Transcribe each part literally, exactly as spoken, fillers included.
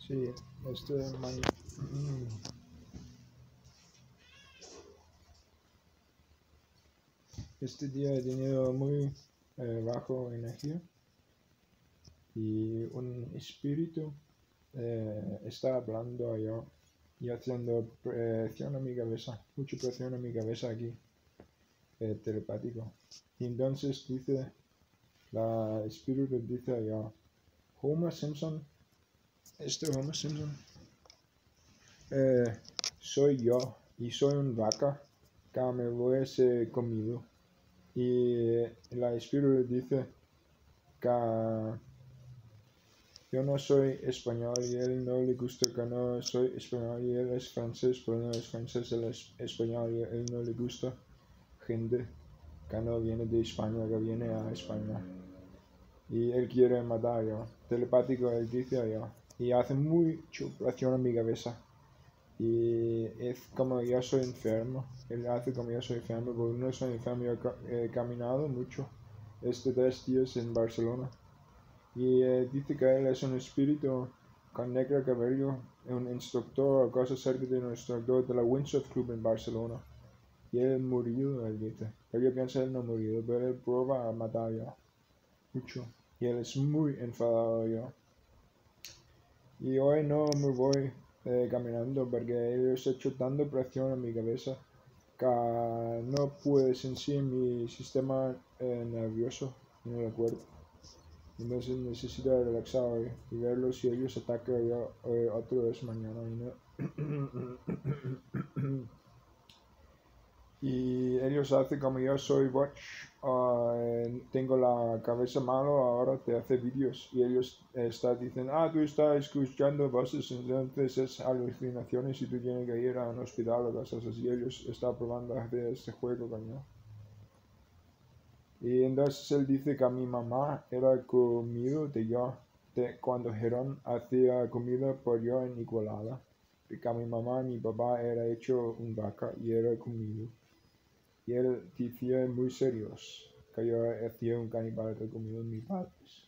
Sí, este mañana. Este día he tenido muy eh, bajo energía y un espíritu eh, está hablando yo y haciendo presión a mi cabeza, mucha presión a mi cabeza aquí, eh, telepático. Y entonces dice, la espíritu dice yo, Homer Simpson, este Homer Simpson, eh, soy yo y soy un vaca que me voy a ser comido. Y la espíritu dice que yo no soy español y él no le gusta que no soy español y él es francés, pero no es francés, él es español y él no le gusta gente que no viene de España, que viene a España. Y él quiere matar yo, telepático él dice yo, y hace mucha presión en mi cabeza. Y es como yo soy enfermo, él hace como yo soy enfermo, porque no soy enfermo, yo he caminado mucho estos tres días en Barcelona. Y eh, dice que él es un espíritu con negro cabello, un instructor o cosa cerca de un instructor de la Windsurf Club en Barcelona. Y él murió, él dice. Pero yo pienso que él no murió, pero él prueba a matar yo. Mucho. Y él es muy enfadado yo. Y hoy no me voy eh, caminando porque ellos han hecho tanta presión en mi cabeza que no puedo sentir mi sistema eh, nervioso en el cuerpo. Entonces necesito relaxar hoy y verlos si ellos atacan yo eh, otra vez mañana. Y, no. Y ellos hacen como yo soy watch, uh, tengo la cabeza malo, ahora te hace vídeos y ellos eh, están diciendo, ah, tú estás escuchando voces, entonces es alucinaciones y tú tienes que ir a un hospital o cosas así. Ellos están probando a hacer este juego coño. Y entonces él dice que a mi mamá era comido de yo, de cuando Gerón hacía comida por yo en Igualada. Que a mi mamá y mi papá era hecho un vaca y era comido. Y él decía muy serios que yo hacía un caníbal que comido en mis padres.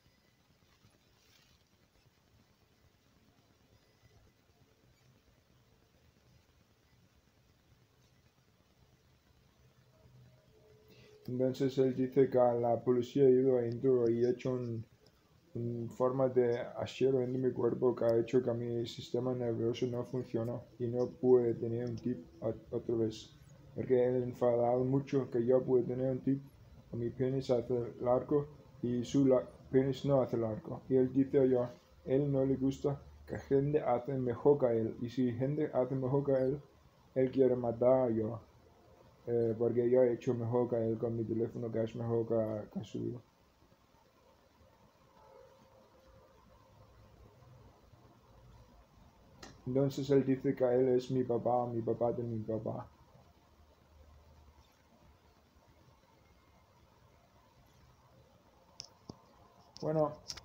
Entonces él dice que la policía ha ido adentro y ha hecho un, un forma de acero en mi cuerpo que ha hecho que mi sistema nervioso no funciona y no puede tener un tip otra vez. Porque él enfadado mucho que yo puedo tener un tip, mi penis hace largo y su la penis no hace largo. Y él dice yo, él no le gusta que gente hace mejor que él. Y si gente hace mejor que él, él quiere matar a yo. Eh, porque yo he hecho mejor que él con mi teléfono, que es mejor que, que suyo. Entonces él dice que él es mi papá, mi papá de mi papá. Bueno,